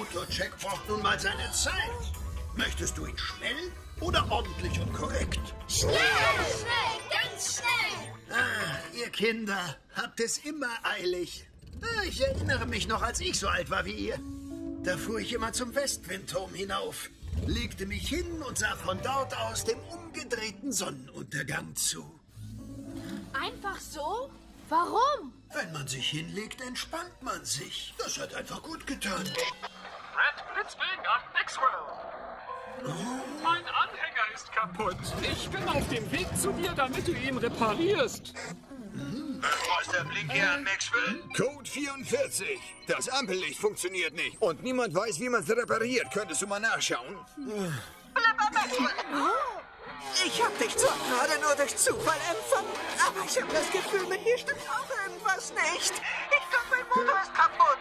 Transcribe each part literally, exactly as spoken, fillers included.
Motorcheck braucht nun mal seine Zeit. Möchtest du ihn schnell oder ordentlich und korrekt? Schnell, schnell, ganz schnell. Ah, ihr Kinder, habt es immer eilig. Ich erinnere mich noch, als ich so alt war wie ihr. Da fuhr ich immer zum Westwindturm hinauf, legte mich hin und sah von dort aus dem umgedrehten Sonnenuntergang zu. Einfach so? Warum? Wenn man sich hinlegt, entspannt man sich. Das hat einfach gut getan. Red Blitzwing an Maxwell. Oh. Mein Anhänger ist kaputt. Ich bin auf dem Weg zu dir, damit du ihn reparierst. Was ist der Blink hier an Maxwell? Code vierundvierzig. Das Ampellicht funktioniert nicht. Und niemand weiß, wie man es repariert. Könntest du mal nachschauen? Blipper Maxwell! Ich hab dich zwar gerade nur durch Zufall empfangen, aber ich hab das Gefühl, mit dir stimmt auch irgendwas nicht. Ich glaube, mein Motor ist kaputt.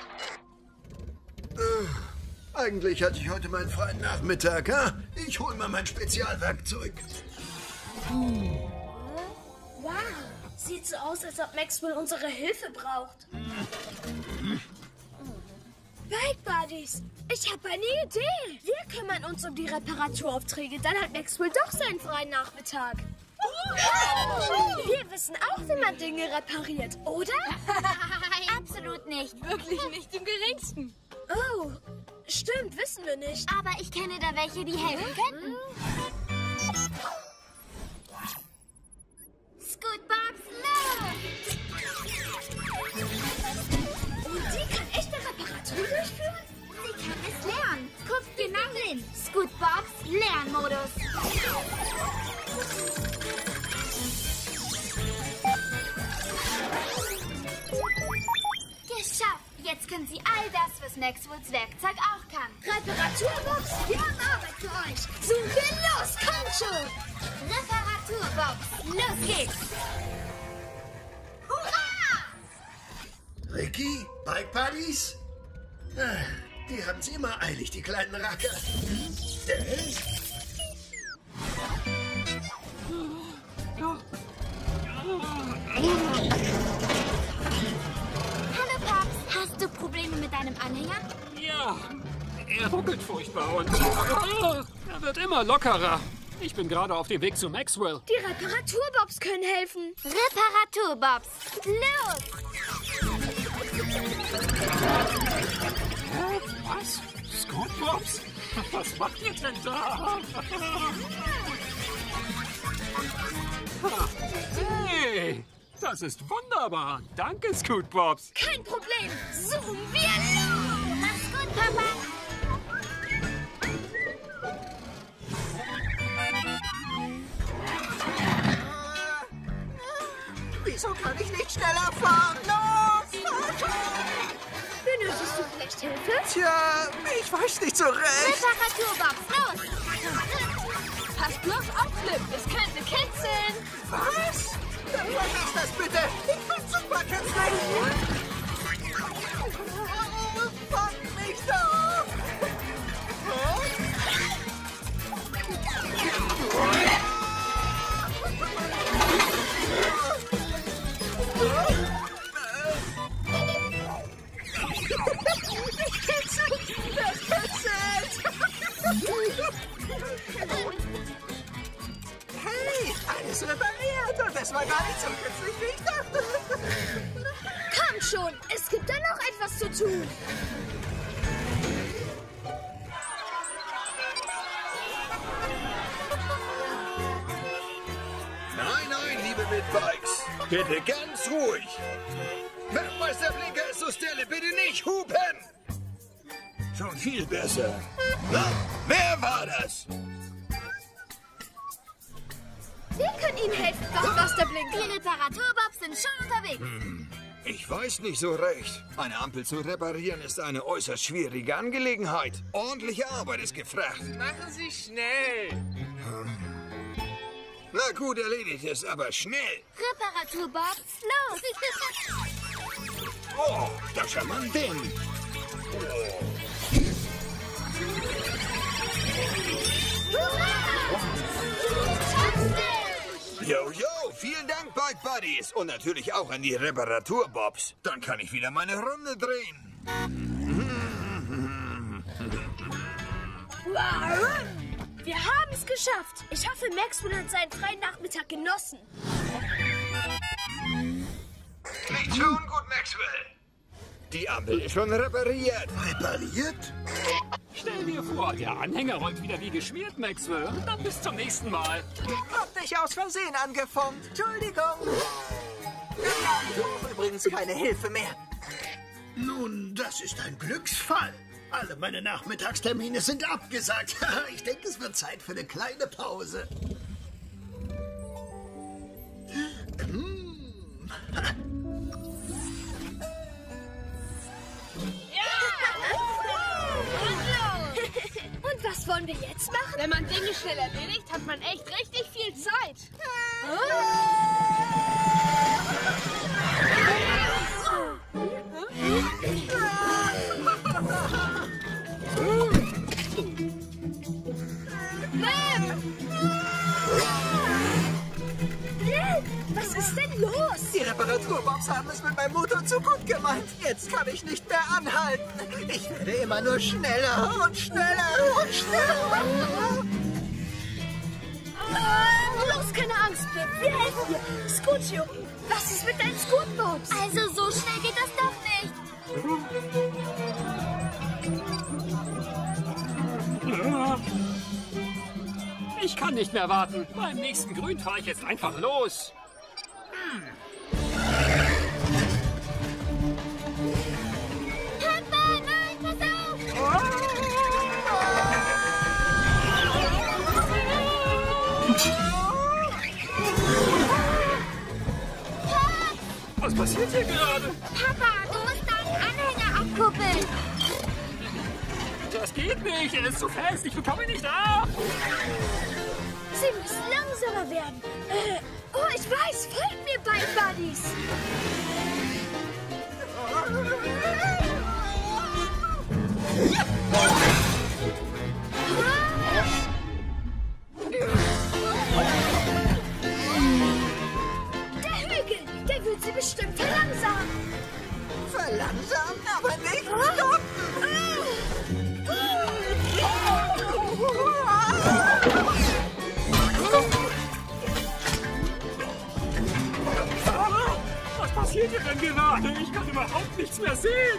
Äh, eigentlich hatte ich heute meinen freien Nachmittag, ha? Ich hol mal mein Spezialwerkzeug. Hm. Wow, sieht so aus, als ob Maxwell unsere Hilfe braucht. Bike Buddies, ich habe eine Idee. Wir kümmern uns um die Reparaturaufträge. Dann hat Maxwell doch seinen freien Nachmittag. Wir wissen auch, wie man Dinge repariert, oder? Absolut nicht. Wirklich nicht im geringsten. Oh, stimmt, wissen wir nicht. Aber ich kenne da welche, die helfen könnten. Scootbox, los! Und die kann echte Reparatur durchführen? Sie kann es lernen. Guckt genau hin. Scootbox, Lernmodus. Geschafft. Jetzt können Sie all das, was Maxwells Werkzeug auch kann. Reparaturbox, wir haben Arbeit für euch. Zoomen wir los, kommt schon. Reparaturbox, los geht's. Hurra! Ricky, Bike Buddies? Ah, die haben's immer eilig, die kleinen Racker. Hm? Äh? Hallo, Pops. Hast du Probleme mit deinem Anhänger? Ja, er ruckelt furchtbar und uh, er wird immer lockerer. Ich bin gerade auf dem Weg zu Maxwell. Die Reparaturbobs können helfen. Reparaturbobs, los! Hä? Was? Scootbox? Was macht ihr denn da? Hey, das ist wunderbar. Danke, Scootbox. Kein Problem. Zoomen wir los. Mach's gut, Papa. Wieso kann ich nicht schneller fahren? Los, fahr schon! Benötigst du vielleicht Hilfe? Tja, ich weiß nicht so recht. Reparaturbox, los! Pass bloß auf, Flip. Es könnte kitzeln. Was? Dann vergiss das bitte. Ich bin super kitzlig. Fang mich doch! Das kitzelt! Hey, alles repariert und das war gar nicht so kitzlig, wie ich dachte. Komm schon, es gibt da noch etwas zu tun. Nein, nein, liebe Mitbikes. Bitte ganz ruhig. Werkmeister Blinker ist zur Stelle. Bitte nicht hupen. Schon viel besser. Na, wer war das? Wir können Ihnen helfen, Wachmaster Blinker. Die Reparaturbobs sind schon unterwegs. Hm, ich weiß nicht so recht. Eine Ampel zu reparieren ist eine äußerst schwierige Angelegenheit. Ordentliche Arbeit ist gefragt. Machen Sie schnell. Hm. Na gut, erledigt ist, aber schnell. Reparaturbobs, los! Oh, das ist ja mal ein Ding. Oh. Jojo, vielen Dank, Bike Buddies. Und natürlich auch an die Reparaturbobs. Dann kann ich wieder meine Runde drehen. Wir haben es geschafft. Ich hoffe, Maxwell hat seinen freien Nachmittag genossen. Nicht schon gut, Maxwell. Die Ampel ist schon repariert. Repariert? Stell dir vor, der Anhänger rollt wieder wie geschmiert, Maxwell. Und dann bis zum nächsten Mal. Hab dich aus Versehen angefunkt. Entschuldigung. Ich brauche übrigens keine Hilfe mehr. Nun, das ist ein Glücksfall. Alle meine Nachmittagstermine sind abgesagt. Ich denke, es wird Zeit für eine kleine Pause. Hm. Und was wollen wir jetzt machen? Wenn man Dinge schnell erledigt, hat man echt richtig viel Zeit. Was ist denn los? Die Reparaturbox haben es mit meinem Motor zu gut gemeint. Jetzt kann ich nicht mehr anhalten. Ich werde immer nur schneller und schneller und schneller. Los, keine Angst, Pip. Wir helfen dir. Scoochio, was ist mit deinen Scootboats? Also so schnell geht das doch nicht. Ich kann nicht mehr warten. Beim nächsten Grün fahre ich jetzt einfach los. Papa, nein, pass auf! Was passiert hier gerade? Papa, du musst deinen Anhänger abkuppeln. Das geht nicht. Er ist zu fest. Ich bekomme ihn nicht ab. Sie müssen langsamer werden. Äh, oh, ich weiß. Folgt mir, Bike Buddies. Der Hügel, der wird sie bestimmt verlangsamen. Verlangsamen, aber nicht stoppen. Was passiert hier denn gerade? Ich kann überhaupt nichts mehr sehen.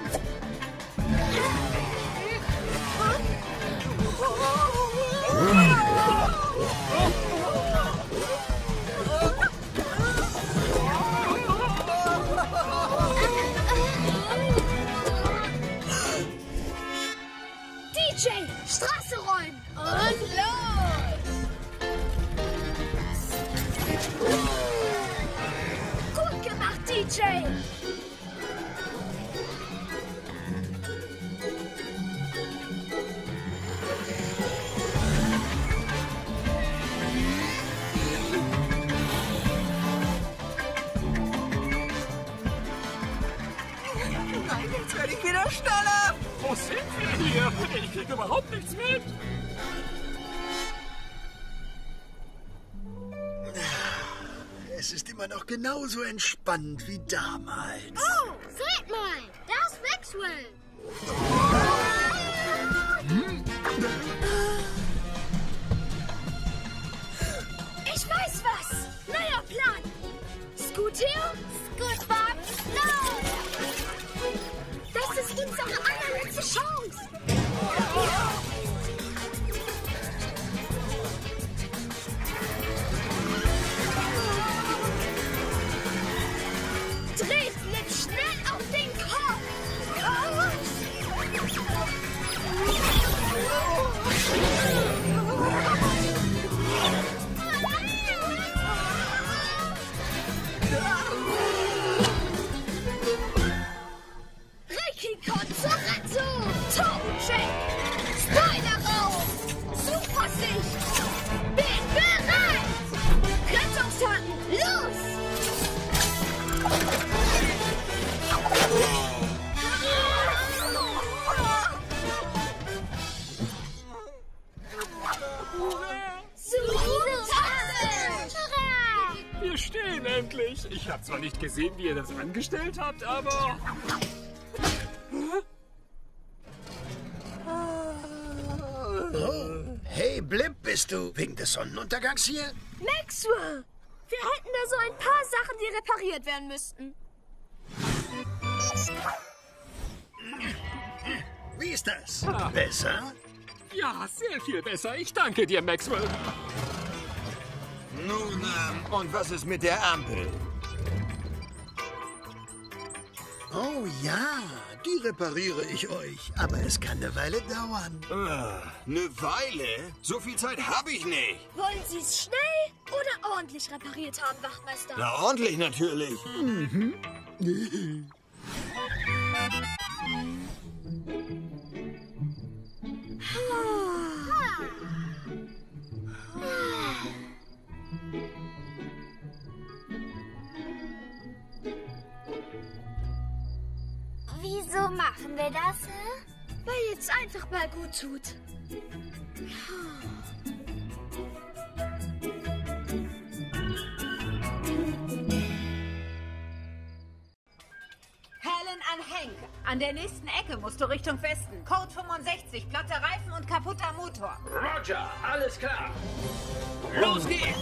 D J, Straße rollen. Und los. Gut gemacht, D J. Nein, jetzt werde ich wieder schneller. Wo sind wir hier? Ich kriege überhaupt nichts mit. Es ist immer noch genauso entspannt wie damals. Oh, seht mal, da ist Maxwell. Ich weiß was. Neuer Plan. Scootio, Scootbox, los! das ist unsere allerletzte Chance. Dreh Flip schnell auf den Kopf. Ricky kommt zur Rettung. Toe-Check. Spoiler raus. Super Sicht. Bin bereit. Rettungshaken, los. Wir stehen endlich. Ich habe zwar nicht gesehen, wie ihr das angestellt habt, aber... Oh, Bist du wegen des Sonnenuntergangs hier? Maxwell! Wir hätten da so ein paar Sachen, die repariert werden müssten. Wie ist das? Ah. Besser? Ja, sehr viel besser. Ich danke dir, Maxwell. Nun, ähm, und was ist mit der Ampel? Oh ja, die repariere ich euch. Aber es kann eine Weile dauern. Ah, eine Weile? So viel Zeit habe ich nicht. Wollen Sie es schnell oder ordentlich repariert haben, Wachtmeister? Na, ordentlich natürlich. Mhm. Wieso machen wir das? Weil es einfach mal gut tut. Helen an Hank. An der nächsten Ecke musst du Richtung Westen. Code fünfundsechzig, platte Reifen und kaputter Motor. Roger, alles klar. Los geht's!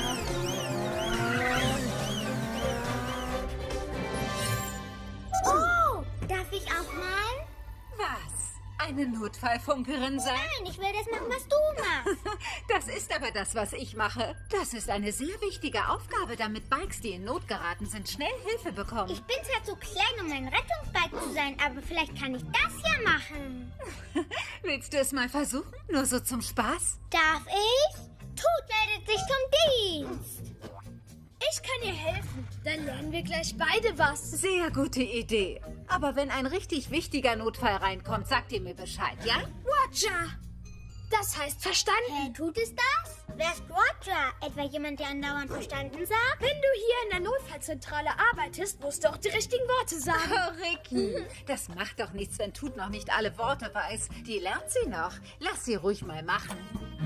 Oh, darf ich auch mal? Was? Eine Notfallfunkerin sein? Nein, ich will das machen, was du machst. Das ist aber das, was ich mache. Das ist eine sehr wichtige Aufgabe, damit Bikes, die in Not geraten sind, schnell Hilfe bekommen. Ich bin zwar zu klein, um ein Rettungsbike zu sein, aber vielleicht kann ich das ja machen. Willst du es mal versuchen? Nur so zum Spaß? Darf ich? Tut meldet sich zum Dienst. Ich kann ihr helfen. Dann lernen wir gleich beide was. Sehr gute Idee. Aber wenn ein richtig wichtiger Notfall reinkommt, sagt ihr mir Bescheid, ja? Roger! Das heißt verstanden. Hey, tut es das? Wer ist Roger? Etwa jemand, der andauernd verstanden sagt? Wenn du hier in der Notfallzentrale arbeitest, musst du auch die richtigen Worte sagen. Oh, Ricky, das macht doch nichts, wenn Tut noch nicht alle Worte weiß. Die lernt sie noch. Lass sie ruhig mal machen.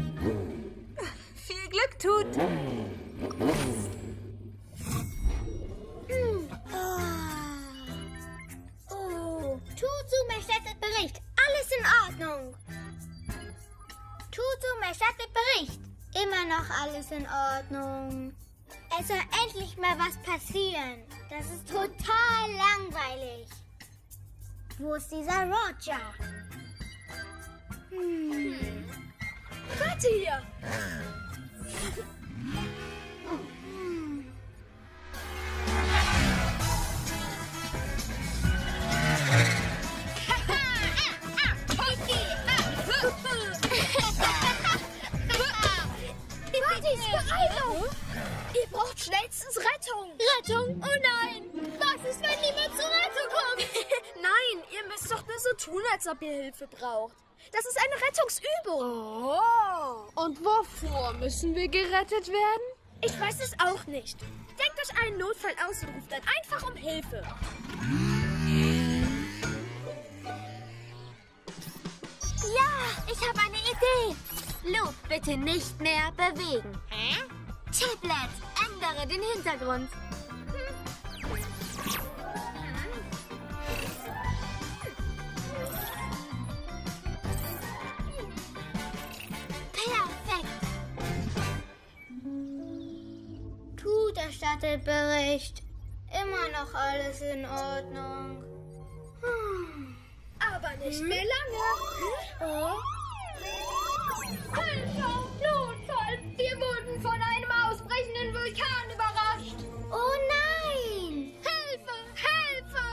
Viel Glück, Tut. Oh, Tutu erstattet Bericht. Alles in Ordnung. Tutu erstattet Bericht. Immer noch alles in Ordnung. Es soll endlich mal was passieren. Das ist total langweilig. Wo ist dieser Roger? Hm. Warte hier. Buddies, Beeilung! Ihr braucht schnellstens Rettung. Rettung? Oh nein! Was ist, wenn niemand zur Rettung kommt? Nein, ihr müsst doch nur so tun, als ob ihr Hilfe braucht. Das ist eine Rettungsübung. Oh, und wovor müssen wir gerettet werden? Ich weiß es auch nicht. Denkt euch einen Notfall aus und ruft dann einfach um Hilfe. Ja, ich habe eine Idee. Luke, bitte nicht mehr bewegen. Hä? Tablet, ändere den Hintergrund. Perfekt. Tut erstattet Bericht. Immer noch alles in Ordnung. Hm. Aber nicht mehr lange. Oh. Hilfe! Notfall! Wir wurden von einem ausbrechenden Vulkan überrascht. Oh nein! Hilfe! Hilfe!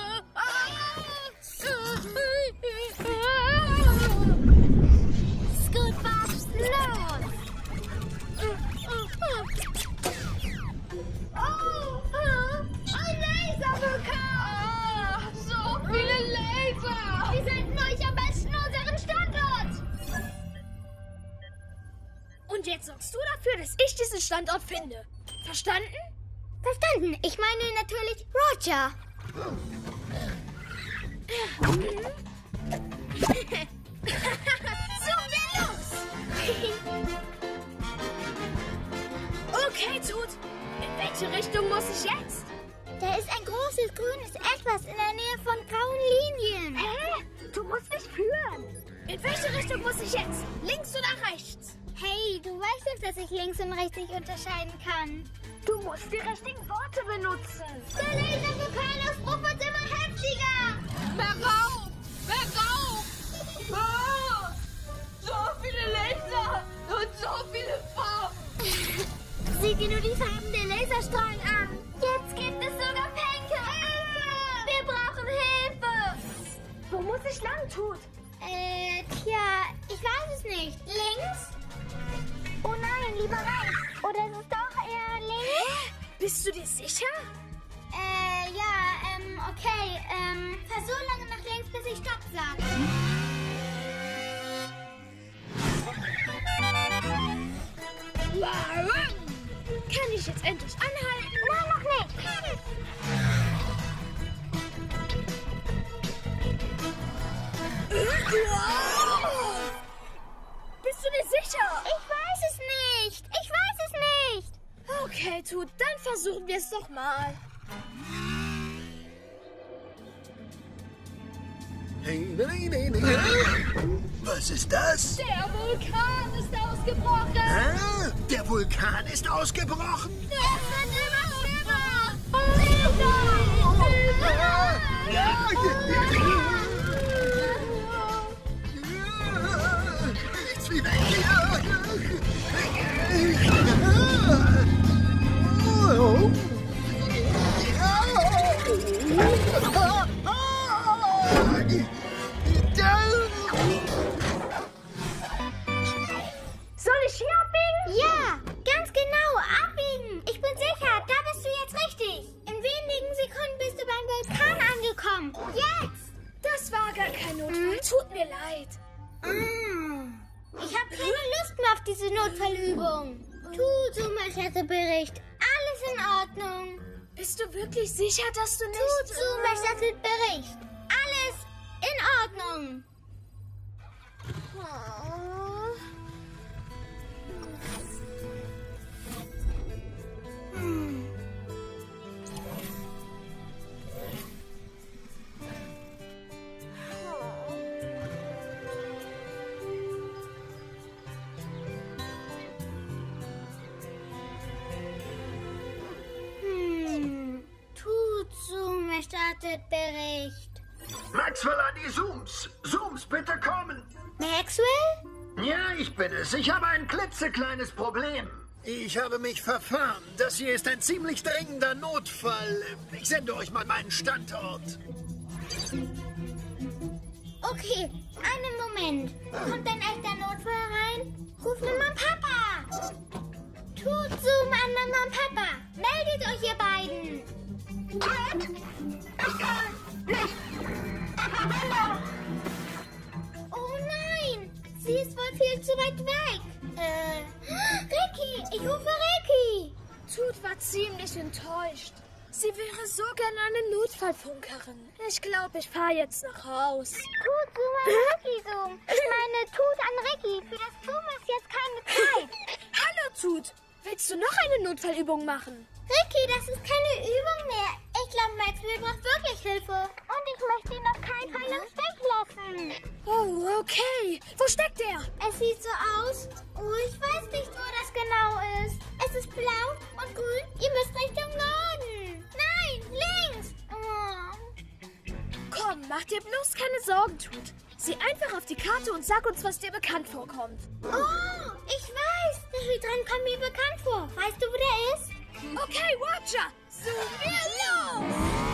Scootbox, los! Oh! Ein Laservulkan! So viele Laser! Wir senden euch am besten unseren Standort! Und jetzt sorgst du dafür, dass ich diesen Standort finde. Verstanden? Verstanden. Ich meine natürlich Roger. Zoomen wir los! Okay, Tut. In welche Richtung muss ich jetzt? Da ist ein großes grünes Etwas in der Nähe von grauen Linien. Hä? Du musst mich führen. In welche Richtung muss ich jetzt? Links oder rechts? Hey, du weißt doch, dass ich links und richtig unterscheiden kann. Du musst die richtigen Worte benutzen. Der Laservulkanausbruch wird immer heftiger. Mehr Rauch! Mehr Rauch! Oh, so viele Laser und so viele Farben. Sieh dir nur die Farben der Laserstrahlen an. Jetzt gibt es sogar Panke. Wir brauchen Hilfe. Wo muss ich lang, Tut? Äh, tja, ich weiß es nicht. Links? Oh nein, lieber rechts. Oder ist es doch eher links? Hä? Bist du dir sicher? Äh, ja, ähm, okay. Ähm, fahr so lange nach links, bis ich Stopp sage. Kann ich jetzt endlich anhalten? Nein, noch nicht. Bist du dir sicher? Ich weiß es nicht. Ich weiß es nicht. Okay, Tut, dann versuchen wir es doch mal. Was ist das? Der Vulkan ist ausgebrochen. Hä? Der Vulkan ist ausgebrochen? Es wird immer schlimmer. Nichts wie weg hier. Soll ich hier abbiegen? Ja, ganz genau. Abbiegen. Ich bin sicher, da bist du jetzt richtig. In wenigen Sekunden bist du beim Vulkan angekommen. Jetzt. Das war gar kein Notfall. Tut mir leid. Mm. Ich habe keine Lust mehr auf diese Notfallübung. Tutsu-Bericht. Alles in Ordnung. Bist du wirklich sicher, dass du nicht... Tutsu-Bericht. Alles in Ordnung. Oh. Hm. Hm. Tutsu-Bericht. Maxwell an die Zooms. Zooms, bitte kommen. Maxwell? Ja, ich bin es. Ich habe ein klitzekleines Problem. Ich habe mich verfahren. Das hier ist ein ziemlich dringender Notfall. Ich sende euch mal meinen Standort. Okay, einen Moment. Kommt ein echter Notfall rein? Ruf Mama und Papa. Tut Zoom an Mama und Papa. Meldet euch, ihr beiden. Ted, ich kann nicht. Oh nein, sie ist wohl viel zu weit weg. Äh, Ricky, ich rufe Ricky. Tut war ziemlich enttäuscht. Sie wäre so gern eine Notfallfunkerin. Ich glaube, ich fahre jetzt nach Haus. Tut Zoom an Ricky Zoom. Ich meine, Tut an Ricky. Für das Zoom ist jetzt keine Zeit. Hallo, Tut. Willst du noch eine Notfallübung machen? Ricky, das ist keine Übung mehr. Ich glaube, Maxwell braucht wirklich Hilfe. Und ich möchte ihn auf keinen Fall im Stich lassen. Oh, okay. Wo steckt er? Es sieht so aus. Oh, ich weiß nicht, wo das genau ist. Es ist blau und grün. Ihr müsst Richtung Norden. Nein, links. Oh. Komm, mach dir bloß keine Sorgen, Tut. Sieh einfach auf die Karte und sag uns, was dir bekannt vorkommt. Oh, ich weiß. Der Hydrant kommt mir bekannt vor. Weißt du, wo der ist? Okay, Roger. Zoom wir los.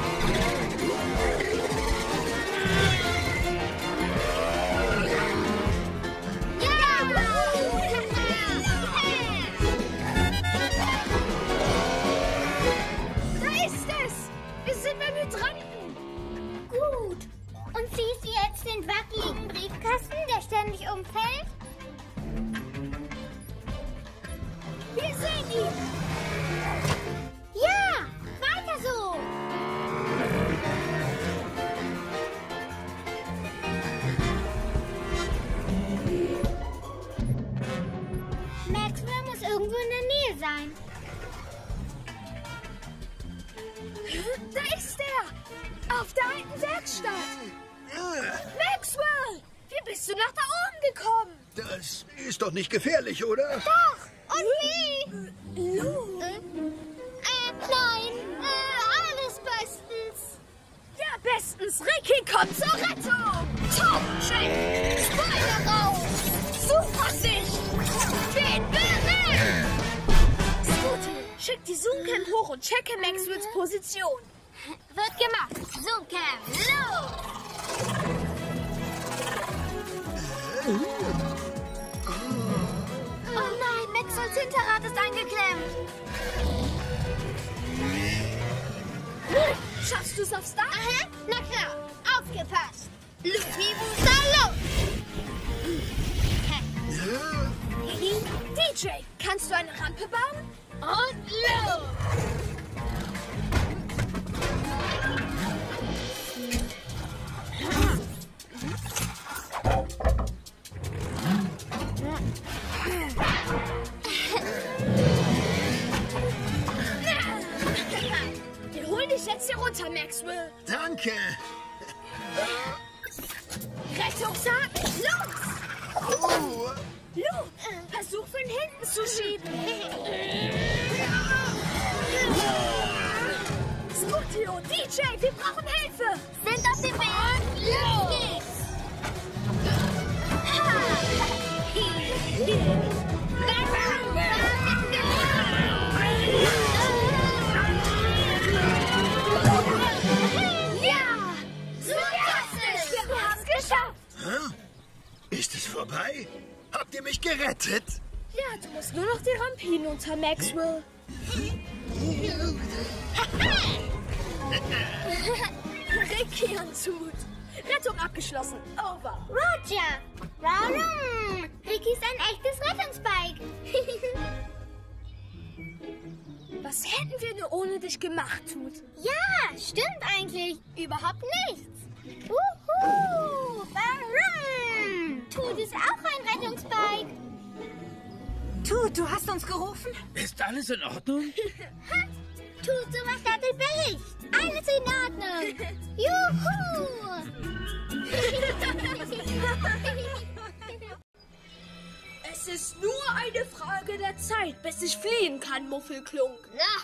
Da ist es. Wir sind beim Hydranten. Gut. Und siehst du jetzt den wackeligen Briefkasten, der ständig umfällt? Wir sehen ihn. Ja, weiter so. Maxwell muss irgendwo in der Nähe sein. Da ist er. Auf der alten Werkstatt. Maxwell! Wie bist du nach da oben gekommen? Das ist doch nicht gefährlich, oder? Doch. Und wie? Lou. Äh, äh, nein. Äh, alles bestens. Ja, bestens. Ricky kommt zur Rettung. Top, Check. Spoiler raus. Supersicht. Wen bereit? Scooty, schick die Zoomcam hoch und checke Maxwells Position. Wird gemacht. Zoomcam, los! Oh nein, Maxwells Hinterrad ist eingeklemmt. Schaffst du es auf Start? Aha, na klar. Aufgepasst. Lupi Salo! D J, kannst du eine Rampe bauen? Und los! Wir holen dich jetzt hier runter, Maxwell. Danke. Rettungshaken, los! Oh. Lou, versuch von hinten zu schieben. Scooty und D J, wir brauchen Hilfe. Sind auf dem Weg. Los geht's! Ja! Fantastisch! Wir haben es geschafft! Hä? Ist es vorbei? Habt ihr mich gerettet? Ja, du musst nur noch die Rampe hinunter, Maxwell. Ricky und Toot. Rettung abgeschlossen. Over. Roger! Warum? Ricky ist ein echtes Rettungsbike. Was hätten wir nur ohne dich gemacht, Toot? Ja, stimmt eigentlich. Überhaupt nichts. Uhu! Warum? Tut ist auch ein Rettungsbike. Tut, du hast uns gerufen? Ist alles in Ordnung? Tut, du machst gerade den Bericht. Alles in Ordnung. Juhu! Es ist nur eine Frage der Zeit, bis ich fliehen kann, Muffelklunk.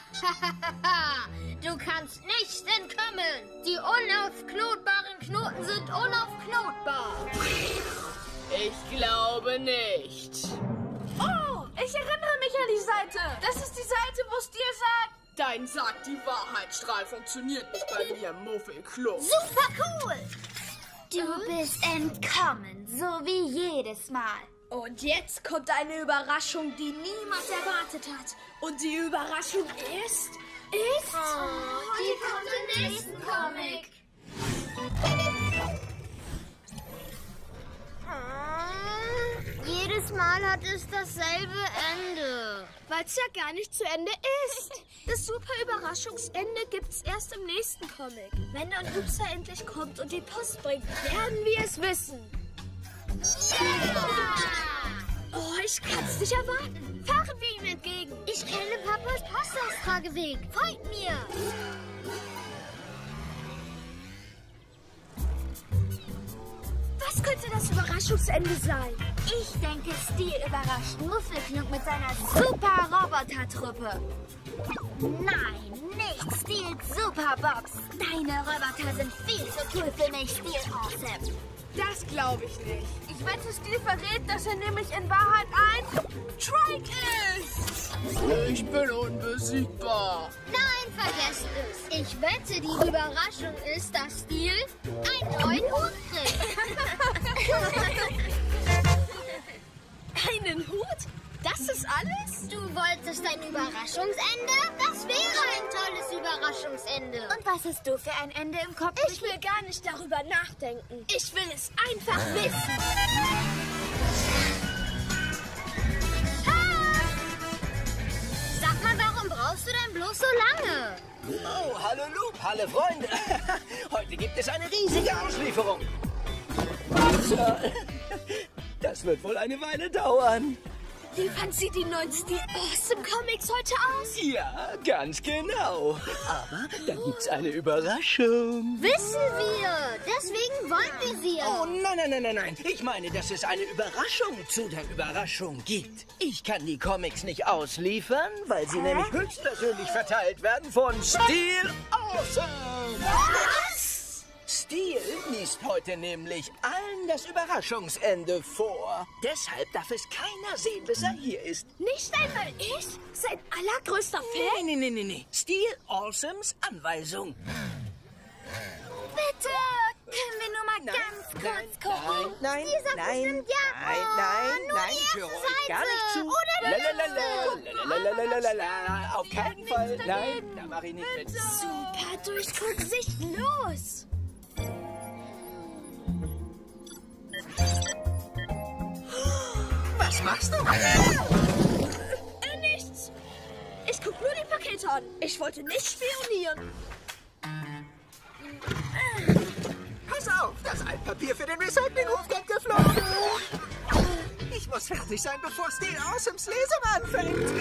Du kannst nicht entkommen. Die unaufknotbaren Knoten sind unaufknotbar. Ich glaube nicht. Oh, ich erinnere mich an die Seite. Das ist die Seite, wo es dir sagt. Dein Sagt die Wahrheitsstrahl funktioniert nicht bei mir, Muffelklump. Super cool. Du bist entkommen, so wie jedes Mal. Und jetzt kommt eine Überraschung, die niemand erwartet hat. Und die Überraschung ist... Ist... Oh, die kommt im nächsten Comic. Jedes Mal hat es dasselbe Ende. Weil es ja gar nicht zu Ende ist. Das super Überraschungsende gibt's erst im nächsten Comic. Wenn dann Hupsa endlich kommt und die Post bringt, werden wir es wissen. Ja! Oh, ich kann's nicht erwarten. Fahren wir ihm entgegen. Ich kenne Papas Postaustrageweg. Folgt mir. Was könnte das Überraschungsende sein? Ich denke, Steel überrascht Muffelklunk mit seiner Super-Roboter-Truppe. Nein, nicht Steels Superbox. Deine Roboter sind viel zu cool für mich, Steel Awesome. Das glaube ich nicht. Ich wette, Steel verrät, dass er nämlich in Wahrheit ein Trike ist. Ich bin unbesiegbar. Nein, vergesst es. Ich wette, die Überraschung ist, dass Steel einen neuen Hut kriegt. Einen Hut? Das ist alles? Du wolltest ein Überraschungsende? Das wäre ein tolles Überraschungsende. Und was hast du für ein Ende im Kopf? Ich will gar nicht darüber nachdenken. Ich will es einfach wissen. Sag mal, warum brauchst du denn bloß so lange? Oh, hallo Loop, hallo Freunde. Heute gibt es eine riesige Auslieferung. Das wird wohl eine Weile dauern. Liefern Sie die neuen Steel Awesome Comics heute aus? Ja, ganz genau. Aber da gibt's eine Überraschung. Wissen wir. Deswegen wollen wir sie. Oh, nein, nein, nein, nein, nein. Ich meine, dass es eine Überraschung zu der Überraschung gibt. Ich kann die Comics nicht ausliefern, weil sie nämlich höchstpersönlich verteilt werden von Steel Awesome. Was? Steel liest heute nämlich allen das Überraschungsende vor. Deshalb darf es keiner sehen, bis er hier ist. Nicht einmal ich? Sein allergrößter Fan? Nee, nee, nee, nee, nee. Steel Awesomes Anweisung. Bitte, können wir nur mal Nein, ganz kurz nein, gucken? nein, Die sagt nein, bestimmt ja. nein, Oh, nein, nur nein, die ich höre erste euch gar nicht Seite. zu. Oder die Lalalala, lalalala, auf keinen Fall. Nein, da mache ich nicht mit. Super Durchguck, Sicht los! Was machst du? Äh, nichts. Ich guck nur die Pakete an. Ich wollte nicht spionieren. Pass auf, das Altpapier für den Recyclinghof kommt geflogen. Ich muss fertig sein, bevor Steel Awesomes Lesung anfängt.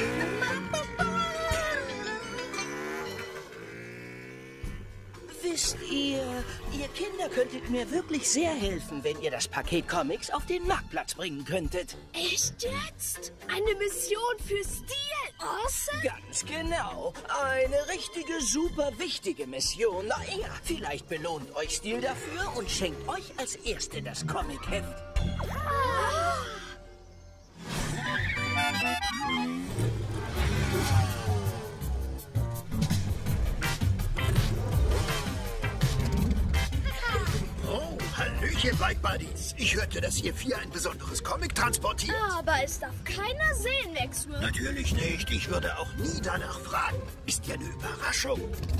Wisst ihr, ihr Kinder könntet mir wirklich sehr helfen, wenn ihr das Paket Comics auf den Marktplatz bringen könntet. Echt jetzt? Eine Mission für Steel Awesome? Ganz genau. Eine richtige, super wichtige Mission. Na ja, vielleicht belohnt euch Steel dafür und schenkt euch als Erste das Comic-Heft. Oh, Hallöchen, Bike Buddies. Ich hörte, dass ihr vier ein besonderes Comic transportiert. Aber es darf keiner sehen, Maxwell. Natürlich nicht. Ich würde auch nie danach fragen. Ist ja eine Überraschung.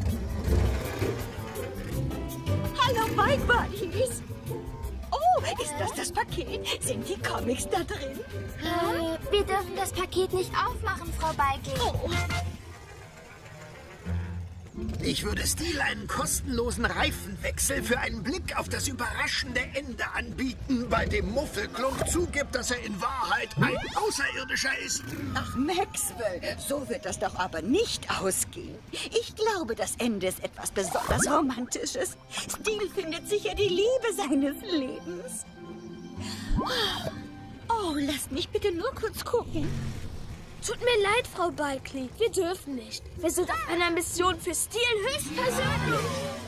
Hallo, Bike Buddies. Oh, ist das das Paket? Sind die Comics da drin? Äh, wir dürfen das Paket nicht aufmachen, Frau Beigel. Oh. Ich würde Steel einen kostenlosen Reifenwechsel für einen Blick auf das überraschende Ende anbieten, bei dem Muffelklump zugibt, dass er in Wahrheit ein Außerirdischer ist. Ach, Maxwell, so wird das doch aber nicht ausgehen. Ich glaube, das Ende ist etwas besonders Romantisches. Steel findet sicher die Liebe seines Lebens. Oh, lasst mich bitte nur kurz gucken. Tut mir leid, Frau Balkley. Wir dürfen nicht. Wir sind auf einer Mission für Steel höchstpersönlich.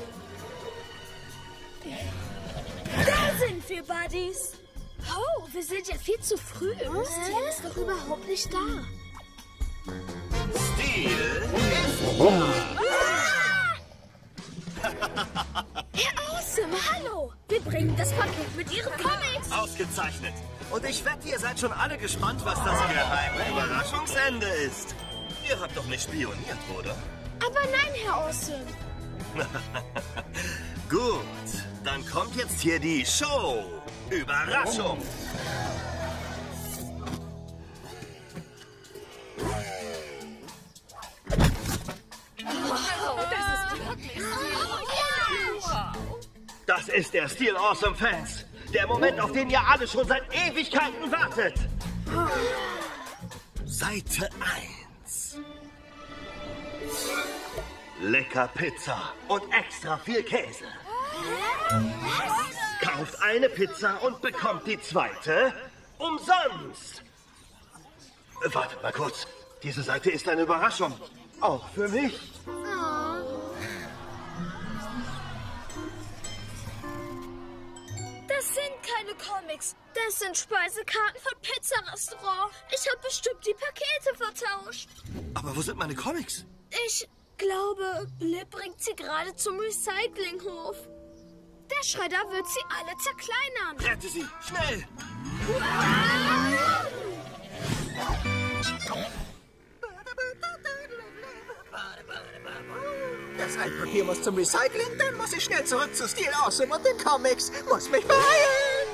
Da sind wir, Buddies. Oh, wir sind ja viel zu früh. Steel ist doch überhaupt nicht da. Steel Herr Awesome, hallo. Wir bringen das Paket mit Ihren Comics. Ausgezeichnet. Und ich wette, ihr seid schon alle gespannt, was das geheime Überraschungsende ist. Ihr habt doch nicht spioniert, oder? Aber nein, Herr Awesome. Gut, dann kommt jetzt hier die Show. Überraschung. Das ist der Steel Awesome Fans. Der Moment, auf den ihr alle schon seit Ewigkeiten wartet. Seite eins. Lecker Pizza und extra viel Käse. Kauft eine Pizza und bekommt die zweite umsonst. Wartet mal kurz. Diese Seite ist eine Überraschung. Auch für mich. Das sind keine Comics. Das sind Speisekarten von Pizzarestaurant. Ich habe bestimmt die Pakete vertauscht. Aber wo sind meine Comics? Ich glaube, Blip bringt sie gerade zum Recyclinghof. Der Schredder wird sie alle zerkleinern. Rette sie, schnell! Das Altpapier muss zum Recycling, dann muss ich schnell zurück zu Steel Awesome und den Comics. Muss mich beeilen.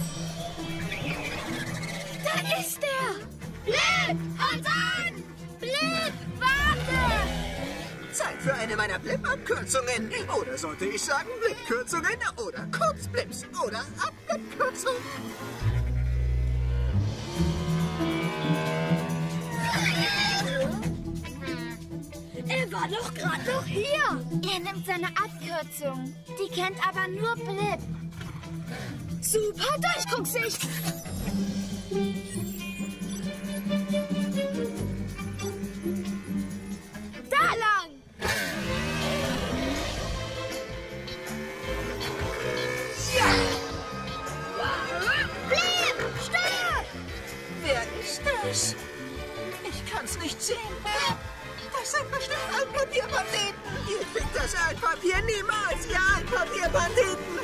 Da ist er! Blip, halt an! Blip, warte! Zeit für eine meiner Blip-Abkürzungen. Oder sollte ich sagen Blip-Kürzungen oder Kurzblips oder Abkürzungen. war doch gerade noch hier. Er nimmt seine Abkürzung. Die kennt aber nur Blip. Super Durchgucksicht. Da lang. Ja! Blip, stopp! Wer ist das? Ich kann's nicht sehen. Das sind bestimmt Altpapierbanditen. Ihr kriegt das Altpapier niemals, ihr Altpapierbanditen.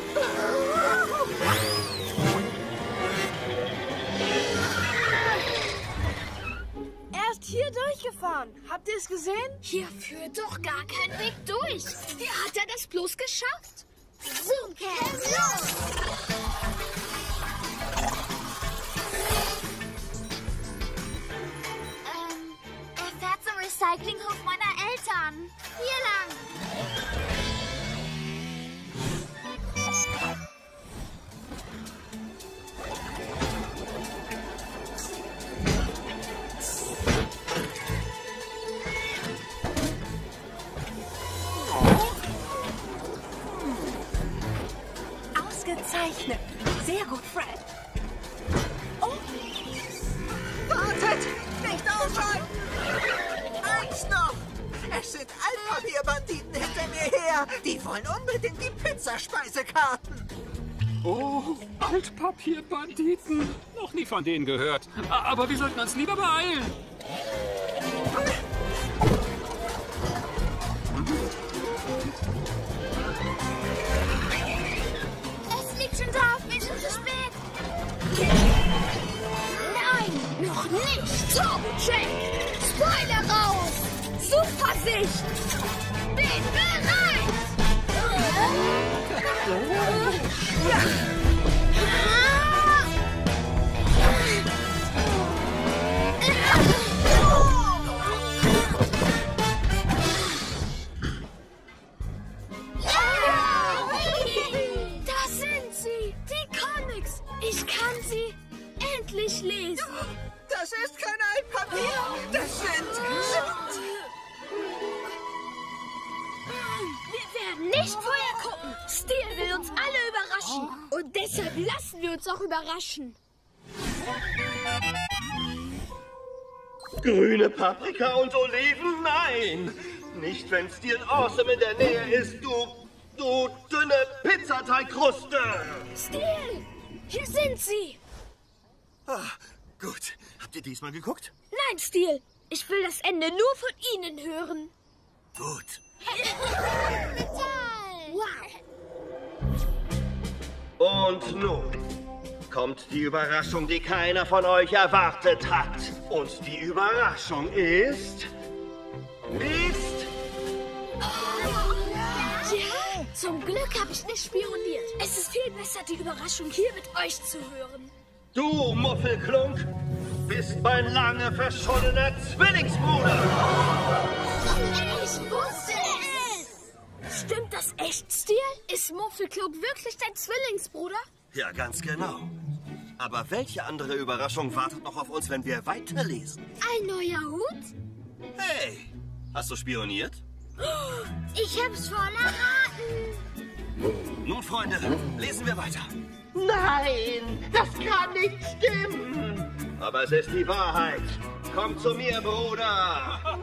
Er ist hier durchgefahren. Habt ihr es gesehen? Hier führt doch gar kein Weg durch. Wie hat er das bloß geschafft? Zoomcam, los! Ähm, er fährt zum Recyclinghof meiner Eltern. Hier lang. Ausgezeichnet. Sehr gut, Fred. Oh. Wartet! Nicht aufhalten! Eins noch! Es sind Altpapierbanditen hinter mir her. Die wollen unbedingt die Pizzaspeisekarten. Oh, Altpapierbanditen. Noch nie von denen gehört. Aber wir sollten uns lieber beeilen. Es liegt schon drauf, wir sind zu spät. Nein, noch nicht. Turbo-Check. Spoiler raus. Supersicht. Bin bereit. Da sind sie. Die Comics. Ich kann sie endlich lesen. Das ist kein Altpapier. Das sind... Wir werden nicht vorher gucken. Steel will uns alle überraschen. Und deshalb lassen wir uns auch überraschen. Grüne Paprika und Oliven? Nein! Nicht, wenn Steel Awesome in der Nähe ist, du... du dünne Pizzateigkruste! Steel, hier sind sie. Ah, gut. Habt ihr diesmal geguckt? Nein, Steel. Ich will das Ende nur von Ihnen hören. Gut. Wow. Und nun kommt die Überraschung, die keiner von euch erwartet hat. Und die Überraschung ist... ist... Ja, zum Glück habe ich nicht spioniert. Es ist viel besser, die Überraschung hier mit euch zu hören. Du, Muffelklunk, bist mein lange verschollener Zwillingsbruder. Ich wusste es. Stimmt das echt, Steel? Ist Muffelklunk wirklich dein Zwillingsbruder? Ja, ganz genau. Aber welche andere Überraschung wartet noch auf uns, wenn wir weiterlesen? Ein neuer Hut? Hey, hast du spioniert? Ich hab's voll erraten. Nun, Freunde, lesen wir weiter. Nein, das kann nicht stimmen. Aber es ist die Wahrheit. Komm zu mir, Bruder.